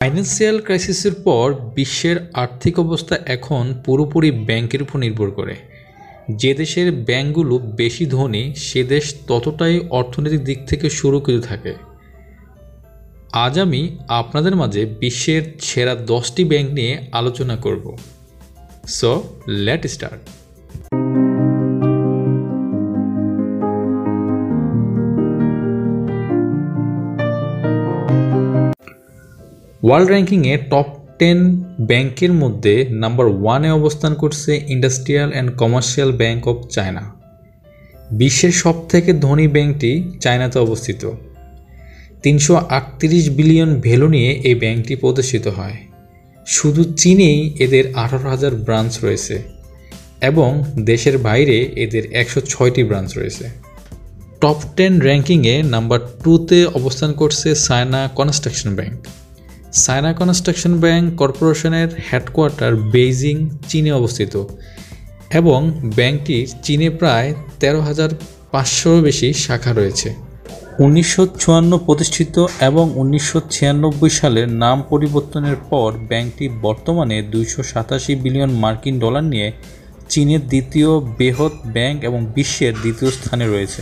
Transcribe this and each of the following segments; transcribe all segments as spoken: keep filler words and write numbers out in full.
Financial ক্রাইসিসের পর বিশ্বের আর্থিক অবস্থা এখন পুরোপুরি ব্যাংকের উপর নির্ভর করে। যে দেশের ব্যাংকগুলো বেশি ধনী সে দেশ ততটাই অর্থনৈতিক দিক থেকে সুরক্ষিত থাকে। আজ আমি আপনাদের মাঝে বিশ্বের সেরা দশটি ব্যাংক নিয়ে আলোচনা করব। So let start. ওয়ার্ল্ড র্যাঙ্কিংয়ে টপ টেন ব্যাংকের মধ্যে নাম্বার ওয়ানে অবস্থান করছে industrial and commercial bank of China. বিশ্বের সবথেকে ধনী ব্যাংকটি চায়নাতে অবস্থিত। তিনশো আটত্রিশ বিলিয়ন ভ্যালু নিয়ে এই ব্যাংকটি প্রতিষ্ঠিত হয়। শুধু চীনেই এদের আঠারো হাজার ব্রাঞ্চ রয়েছে এবং দেশের বাইরে এদের একশো ছয়টি ব্রাঞ্চ রয়েছে। টপ টেন র্যাঙ্কিংয়ে নাম্বার টুতে অবস্থান করছে China construction bank. China construction bank কর্পোরেশনের হেডকোয়ার্টার বেইজিং চীনে অবস্থিত এবং ব্যাংকটির চীনে প্রায় তেরো হাজার পাঁচশোরও বেশি শাখা রয়েছে। উনিশশো চুয়ান্ন প্রতিষ্ঠিত এবং উনিশশো ছিয়ানব্বই সালের নাম পরিবর্তনের পর ব্যাংকটি বর্তমানে দুইশো সাতাশি বিলিয়ন মার্কিন ডলার নিয়ে চীনের দ্বিতীয় বৃহৎ ব্যাংক এবং বিশ্বের দ্বিতীয় স্থানে রয়েছে।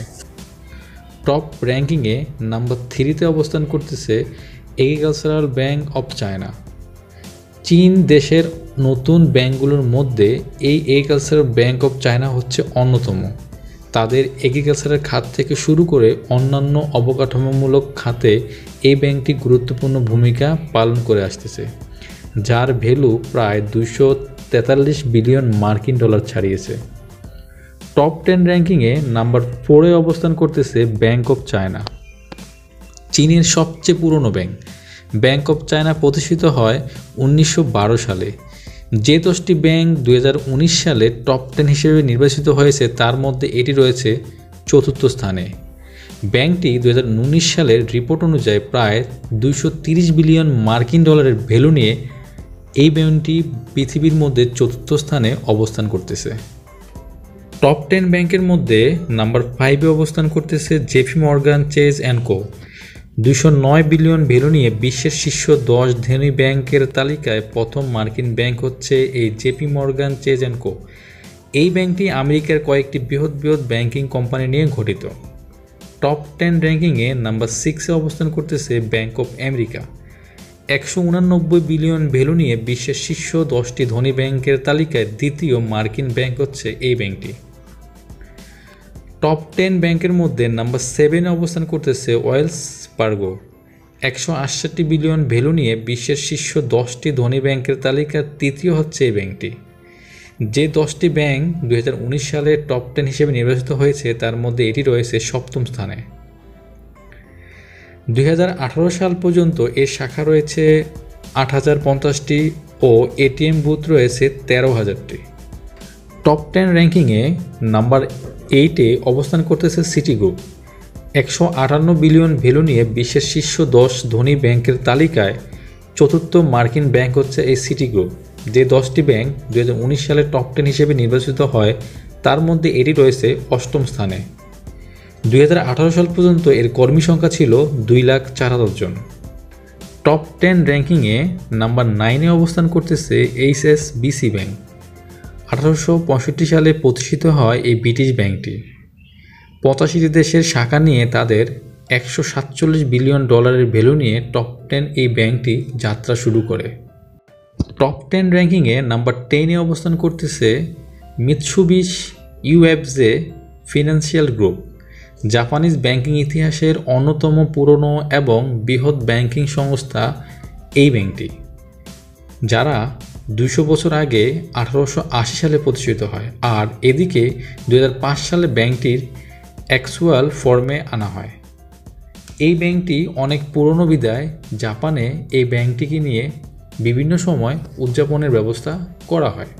টপ র্যাঙ্কিংয়ে নাম্বার থ্রিতে অবস্থান করতেছে এগ্রিকালচারাল ব্যাংক অফ চায়না। চীন দেশের নতুন ব্যাংকগুলোর মধ্যে এই এগ্রিকালচারাল ব্যাংক অফ চায়না হচ্ছে অন্যতম। তাদের এগ্রিকালচারের খাত থেকে শুরু করে অন্যান্য অবকাঠামোমূলক খাতে এই ব্যাংকটি গুরুত্বপূর্ণ ভূমিকা পালন করে আসতেছে, যার ভ্যালু প্রায় দুইশো তেতাল্লিশ বিলিয়ন মার্কিন ডলার ছাড়িয়েছে। টপ টেন র্যাঙ্কিংয়ে নাম্বার ফোরে অবস্থান করতেছে ব্যাংক অফ চায়না। চীনের সবচেয়ে পুরনো ব্যাংক ব্যাংক অফ চায়না প্রতিষ্ঠিত হয় উনিশশো বারো সালে। যে দশটি ব্যাংক দুই হাজার উনিশ সালে টপ টেন হিসেবে নির্বাচিত হয়েছে তার মধ্যে এটি রয়েছে চতুর্থ স্থানে। ব্যাংকটি দুই হাজার উনিশ সালের রিপোর্ট অনুযায়ী প্রায় দুইশো তিরিশ বিলিয়ন মার্কিন ডলারের ভ্যালু নিয়ে এই ব্যাংকটি পৃথিবীর মধ্যে চতুর্থ স্থানে অবস্থান করতেছে। টপ টেন ব্যাংকের মধ্যে নাম্বার ফাইভে অবস্থান করতেছে JP Morgan Chase and Co. দুইশো নয় বিলিয়ন ভ্যালু নিয়ে বিশ্বের শীর্ষ দশ ধনী ব্যাংকের তালিকায় প্রথম মার্কিন ব্যাংক হচ্ছে এই JP Morgan Chase and Co. এই ব্যাংকটি আমেরিকার কয়েকটি বৃহৎ বৃহৎ ব্যাংকিং কোম্পানি নিয়ে গঠিত। টপ টেন র্যাঙ্কিংয়ে নাম্বার সিক্সে অবস্থান করতেছে ব্যাংক অফ আমেরিকা। একশো উনানব্বই বিলিয়ন ভ্যালু নিয়ে বিশ্বের শীর্ষ দশটি ধনী ব্যাংকের তালিকায় দ্বিতীয় মার্কিন ব্যাংক হচ্ছে এই ব্যাংকটি। টপ টেন ব্যাংকের মধ্যে নাম্বার সেভেনে অবস্থান করতেছে ওয়েলস ফার্গো। একশো আটষট্টি বিলিয়ন ভ্যালু নিয়ে বিশ্বের শীর্ষ দশটি ধনী ব্যাংকের তালিকার তৃতীয় হচ্ছে এই ব্যাংকটি। যে দশটি ব্যাংক দুই হাজার উনিশ সালে টপ টেন হিসেবে নির্বাচিত হয়েছে তার মধ্যে এটি রয়েছে সপ্তম স্থানে। দুই হাজার আঠারো সাল পর্যন্ত এর শাখা রয়েছে আট হাজার পঞ্চাশটি ও এটিএম বুথ রয়েছে তেরো হাজারটি। টপ টেন র্যাঙ্কিংয়ে নাম্বার এইটে অবস্থান করতেছে সিটি গ্রুপ। একশো আটান্ন বিলিয়ন ভ্যালু নিয়ে বিশ্বের শীর্ষ দশ ধনী ব্যাংকের তালিকায় চতুর্থ মার্কিন ব্যাংক হচ্ছে এই সিটি গ্রুপ। যে দশটি ব্যাংক দু হাজার উনিশ সালে টপ টেন হিসেবে নির্বাচিত হয় তার মধ্যে এটি রয়েছে অষ্টম স্থানে। দুই হাজার আঠারো সাল পর্যন্ত এর কর্মী সংখ্যা ছিল দুই লাখ চার হাজার জন। টপ টেন র্যাঙ্কিংয়ে নাম্বার নাইনে অবস্থান করতেছে H S B C bank. আঠারোশো পঁয়ষট্টি সালে প্রতিষ্ঠিত হয় এই ব্রিটিশ ব্যাংকটি। পঁচাশিটি দেশের শাখা নিয়ে তাদের একশো সাতচল্লিশ বিলিয়ন ডলারের ভ্যালু নিয়ে টপ টেন এই ব্যাংকটি যাত্রা শুরু করে। টপ টেন র্যাঙ্কিংয়ে নাম্বার টেনে অবস্থান করতেছে Mitsubishi UFJ financial group. Japanese banking ইতিহাসের অন্যতম পুরনো এবং বৃহৎ ব্যাংকিং সংস্থা এই ব্যাংকটি, যারা দুইশো বছর আগে আঠারোশো আশি সালে প্রতিষ্ঠিত হয়। আর এদিকে দুই হাজার পাঁচ সালে ব্যাংকটির অ্যাকচুয়াল ফর্মে আনা হয়। এই ব্যাংকটি অনেক পুরনো বিদায় জাপানে এই ব্যাংকটিকে নিয়ে বিভিন্ন সময় উদযাপনের ব্যবস্থা করা হয়।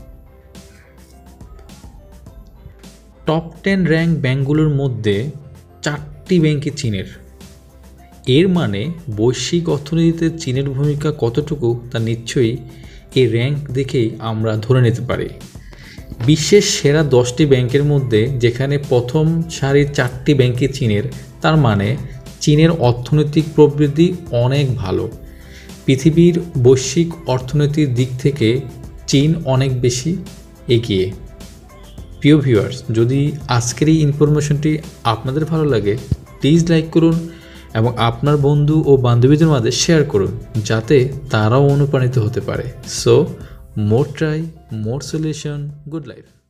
টপ টেন র্যাঙ্ক ব্যাংকগুলোর মধ্যে চারটি ব্যাংকই চীনের। এর মানে বৈশ্বিক অর্থনীতিতে চীনের ভূমিকা কতটুকু তা নিশ্চয়ই এই র্যাঙ্ক দেখেই আমরা ধরে নিতে পারি। বিশ্বের সেরা দশটি ব্যাংকের মধ্যে যেখানে প্রথম সারির চারটি ব্যাংকই চীনের, তার মানে চীনের অর্থনৈতিক প্রবৃদ্ধি অনেক ভালো। পৃথিবীর বৈশ্বিক অর্থনীতির দিক থেকে চীন অনেক বেশি এগিয়ে। প্রিয় ভিউয়ার্স, যদি আজকের এই ইনফরমেশনটি আপনাদের ভালো লাগে প্লিজ লাইক করুন এবং আপনার বন্ধু ও বান্ধবীদের মাঝে শেয়ার করুন যাতে তারাও অনুপ্রাণিত হতে পারে। So more try more solution, good life.